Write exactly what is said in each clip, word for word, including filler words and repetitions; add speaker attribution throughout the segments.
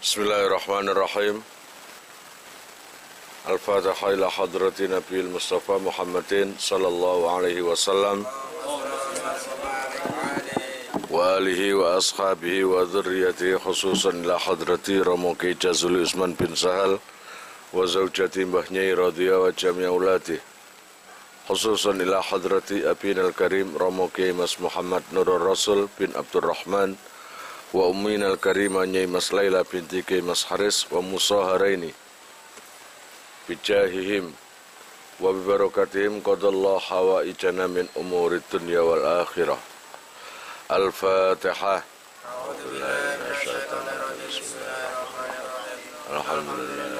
Speaker 1: Bismillahirrahmanirrahim. Al-Fatihah ila hadrati Nabiil Mustafa Muhammadin sallallahu alaihi wasallam wa alihi wa ashabihi wa dhurriyyatihi, khususan ila hadrati Romo Kiai Jazuli Usman bin Sahal wa zawjati Mbah Nyai Radhiya wa jami' auladi, khususan ila hadrati Abinal Karim Romo Kiai Mas Muhammad Nurul Rasul bin Abdurrahman wa umminal karimah Nyai Mas Laila binti Kiai Mas Haris wa musaharaini bijahihim wa bibarakatihim qadallahu hawaijana min umurid dunya wal akhirah. Al-Fatihah. Alhamdulillah.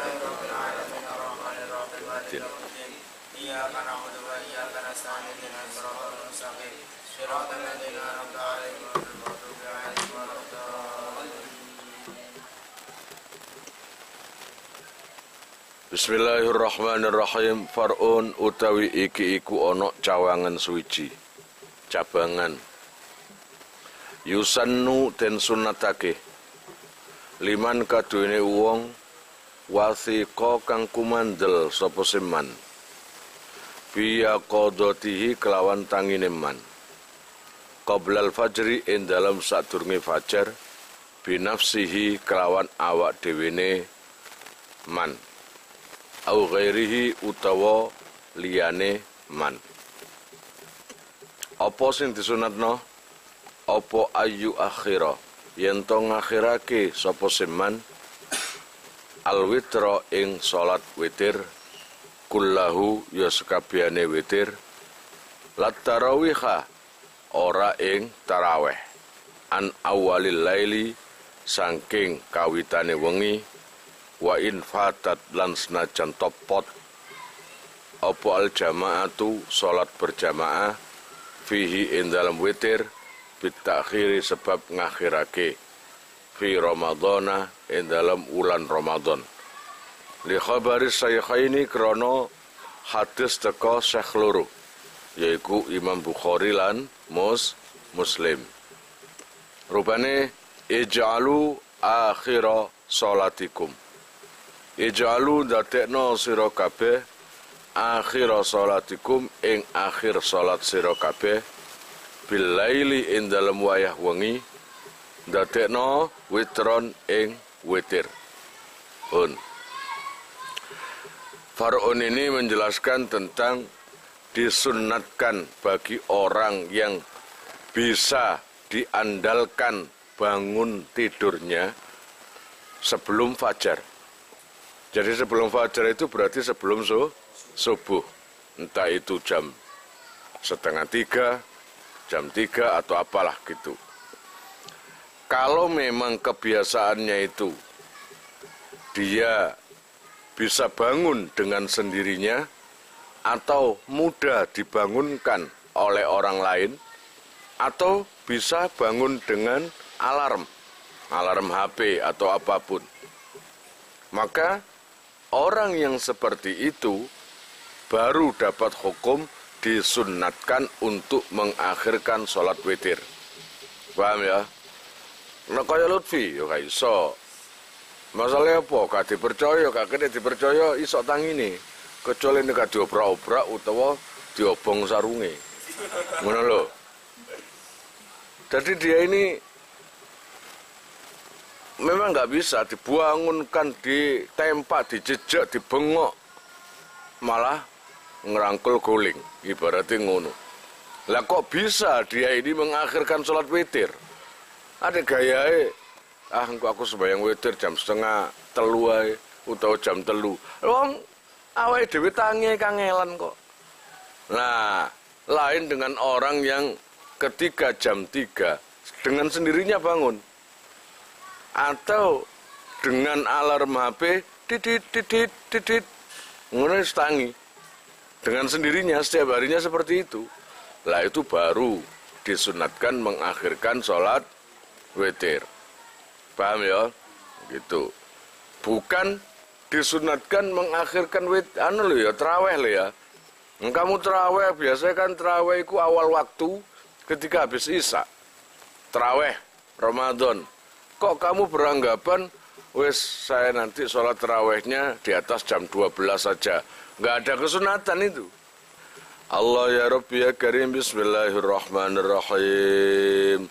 Speaker 1: Bismillahirrahmanirrahim. Far'un utawi iki iku ono cawangan suwiji, cabangan. Yusannu den sunatake liman kaduene wong wathiqa kang kumandel sapa seman biya qadatihi kelawan tangine man qoblal fajri ing dalam sadurunge fajar binafsihi kelawan awak dhewene man au ghairihi utawa liyane man. Apa sing disunatno? Apa ayu akhira yen to ngakhirake sapa seman al-witra ing salat witir kullahu ya sekabehane witir lat tarawiha ora ing taraweh an awalil laili saking kawitane wengi wa in fatat lan senajan topot apa al jamaatu salat berjamaah fihi ing dalam witir bitakhiri sebab ngakhirake fi ramadhana ing dalam ulan Ramadan li khabari sayyikhaini krana hadis teko Syekh loro yaiku Imam Bukhari lan Mus Muslim rupane ij'alu akhira salatikum ij'alu dadekno sira kabeh akhira salatikum ing akhir salat sira kabeh bilaili ing dalem wayah wengi dadekno witron ing witir. Un Far'un ini menjelaskan tentang disunatkan bagi orang yang bisa diandalkan bangun tidurnya sebelum fajar. Jadi sebelum fajar itu berarti sebelum su, subuh. Entah itu jam setengah tiga, jam tiga atau apalah gitu. Kalau memang kebiasaannya itu dia bisa bangun dengan sendirinya atau mudah dibangunkan oleh orang lain atau bisa bangun dengan alarm, alarm H P atau apapun. Maka orang yang seperti itu baru dapat hukum disunatkan untuk mengakhirkan sholat witir. Paham ya? Nah kaya Lutfi, ya gak iso. Masalahnya apa? Gak dipercaya, gak kena dipercaya, iso tangini. Kecuali ini gak diobrak-obrak utawa diobong sarunge. Ngono lho. Jadi dia ini memang gak bisa dibangunkan, ditempak, dijejak, dibengok. Malah ngerangkul guling, ibaratnya ngono. Lah kok bisa dia ini mengakhirkan sholat witir? Ada gayae, ah aku sembahyang witir jam setengah telu ae, utawa jam telu. Wong awake dhewe tangi kangelan kok. Nah, lain dengan orang yang ketika jam tiga dengan sendirinya bangun. Atau dengan alarm H P titit titit titit ngono tangi. Dengan sendirinya setiap harinya seperti itu. Lah itu baru disunatkan mengakhirkan sholat witir. Paham ya? Gitu. Bukan disunatkan mengakhirkan witir, anu lho ya, terawih lho ya. Kamu terawih, biasanya kan terawih itu awal waktu ketika habis isya. Terawih Ramadan. Kok kamu beranggapan wes saya nanti sholat tarawihnya di atas jam dua belas saja. Nggak ada kesunatan itu. Allah ya Rabbi ya Karim, bismillahirrahmanirrahim.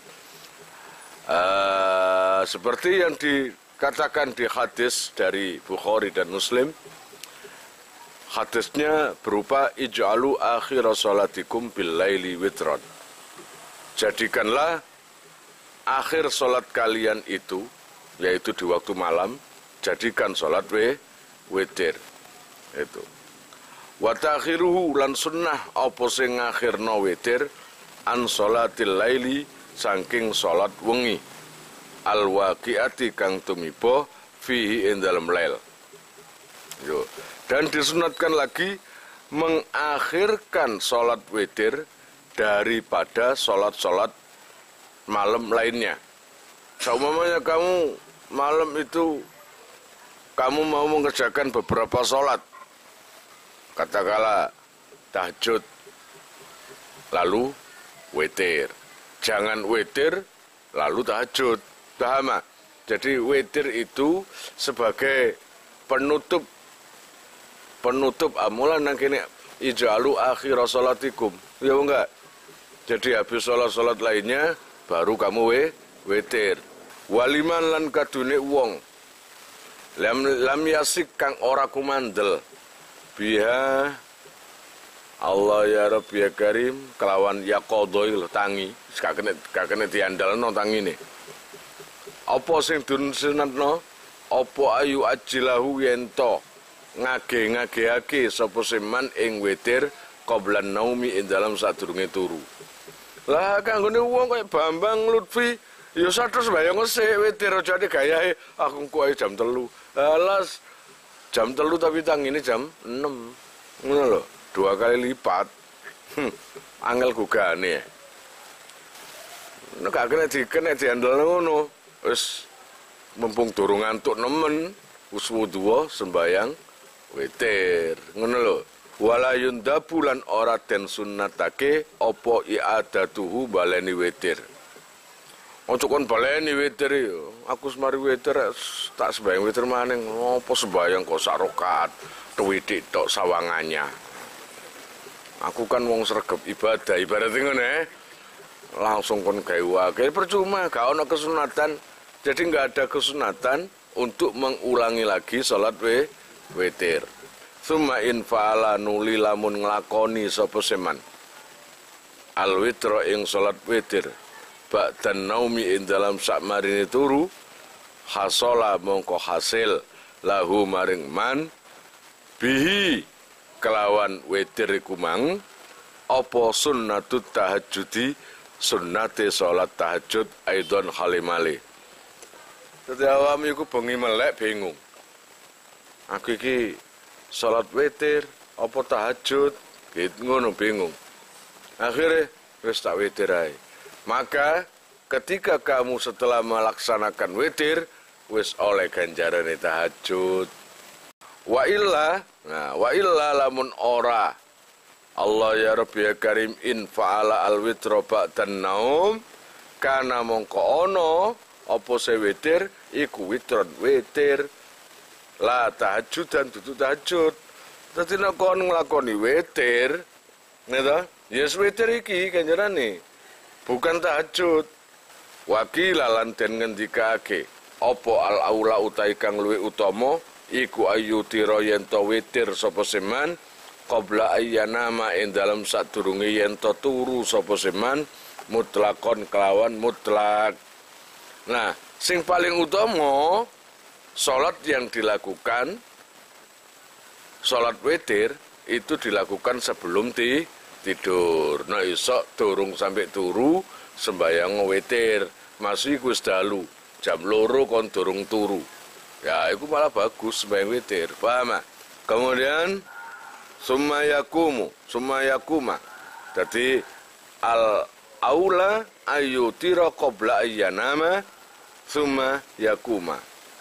Speaker 1: Uh, seperti yang dikatakan di hadis dari Bukhari dan Muslim, hadisnya berupa ij'alu akhir salatikum bil laili witron. Jadikanlah akhir salat kalian itu, yaitu di waktu malam, jadikan salat we witir. Itu. Wa ta'khiruhu lan sunnah apa sing ngakhirna witir an salatil laili saking salat wengi al waqiati kang tumiba fihi ing dalem lail. Yo. Dan disunatkan lagi mengakhirkan salat witir daripada salat-salat malam lainnya. Seumpamanya kamu malam itu kamu mau mengerjakan beberapa salat, katakanlah tahajud lalu witir. Jangan witir lalu tahajud. Paham? Jadi witir itu sebagai penutup penutup amulan nang kene ij'alu akhir salatikum. Ya enggak? Jadi habis salat-salat lainnya baru kamu we witir. Waliman lan kadune wong lam lam yasik kang ora kumandel biha Allah ya Rabbi ya Karim kelawan yaqadoi tangi gak kena gak kena diandalno tangine. Apa sing dunsunatno? Apa ayu ajilahu yento ngage-ngagehake sapa seman ing witir qablan naumi ing dalam sadurunge turu. Lah kanggone wong kaya Bambang Lutfi ya satus bayang sik witir aja gayahe aku engko ae jam telu. Alas jam telu tapi tangine jam enam. Ngono lho. Dua kali lipat, hmm, angel gugane. Nek gak kena dikene diandel ngono, wis mumpung durung ngantuk nemen, wis wudu sembayang witir. Ngono lho. Wala yundabu lan ora den sunnatake apa i'adatuhu baleni witir. Ojo kon baleni witir yo. Aku semari witir tak sembayang witir maning. Apa sembayang kok sak rakaat, tuwitik tok sawangannya. Aku kan wong sregep ibadah, ibadah ngono eh. Langsung kon gawe wae percuma, gak ono kesunatan. Jadi enggak ada kesunatan untuk mengulangi lagi salat we witir. Summa in fa'ala nuli lamun nglakoni sapa seman al witra ing salat witir ba'dan naumi ing dalam sakmarine turu hasala mongko hasil lahu maring man bihi kelawan witir iku mang apa sunnatut tahajudi sunnate salat tahajud aidon halimale. Dadi awam iku bengi melek bingung. Aku iki salat witir apa tahajud gitu ngono bingung. Akhirnya wis tak witir ae. Maka ketika kamu setelah melaksanakan witir wis oleh ganjarane tahajud. Wa illa, nah wa illa lamun ora Allah ya Rabbi ya Karim in fa'ala al witra ba'dan naum kana mongko ono apa se witir iku witron witir la tahajud dan dudu tahajud. Dadi nek kon nglakoni witir ngene yes witir iki ganjarane bukan tahajud. Wakil lan den ngendikake apa al aula utai kang luwih utama iku ayu tira yen to witir sapa seman qabla ayyanama ing dalem sadurunge yen to turu sapa seman mutlakon kelawan mutlak. Nah, sing paling utama salat yang dilakukan salat witir itu dilakukan sebelum ti, tidur. Nah, isok durung sampai turu sembayang witir masih wis dalu jam loro kon durung turu. Ya, itu malah bagus sembahyang witir, paham? Kemudian summa yakumu, summa yakuma. Jadi al aula ayyutira qabla ayyanama summa yakuma.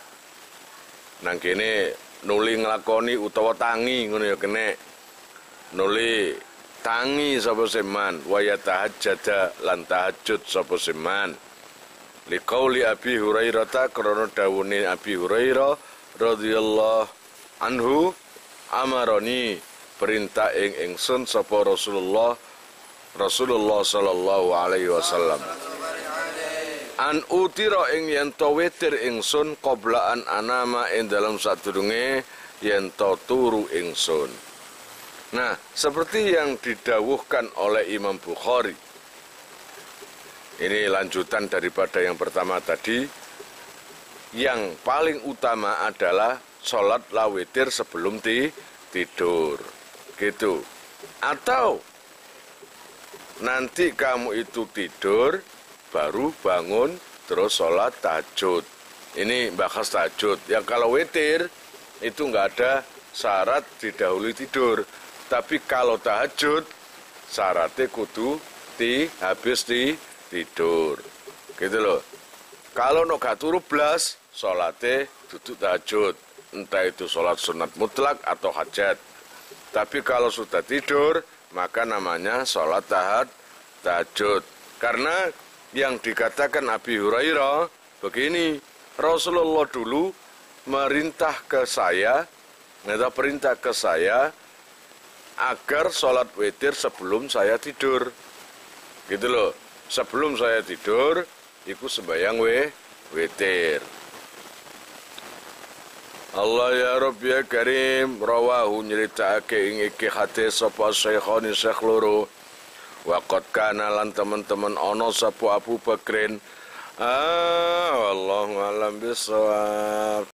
Speaker 1: Nang kene nuli nglakoni utawa tangi ngono ya kene. Nuli tangi sapa seman wa yatahajjada lan tahajud sapa seman. liqauli Abi Hurairah ta krana dawune Abi Hurairah radhiyallahu anhu amaroni perintah ing ingsun sapa Rasulullah Rasulullah sallallahu alaihi wasallam an utira ing yen to witir ingsun qoblaan anama ing dalam sadurunge yen to turu ingsun. Nah, seperti yang didawuhkan oleh Imam Bukhari. Ini lanjutan daripada yang pertama tadi. Yang paling utama adalah sholat lawitir sebelum ti tidur. Gitu. Atau nanti kamu itu tidur, baru bangun, terus sholat tahajud. Ini bahas tahajud. Yang kalau witir, itu nggak ada syarat didahului tidur. Tapi kalau tahajud, syaratnya kudu ti habis di tidur. Gitu loh. Kalau no gak turu blas, sholatnya duduk tahajud. Entah itu sholat sunat mutlak atau hajat. Tapi kalau sudah tidur, maka namanya sholat tahad, tahajud. Karena yang dikatakan Abi Hurairah begini, Rasulullah dulu merintah ke saya, minta perintah ke saya, agar sholat witir sebelum saya tidur. Gitu loh. Sebelum saya tidur, iku sembahyang we, witir. Allah ya Rabbi ya Karim, rawahu nyeritakake ing iki hadis sapa Syekhoni Syekh loro. Wa qad kana lan teman-teman ana sapa Abu Bakrin. Ah, wallahu alam bisawab.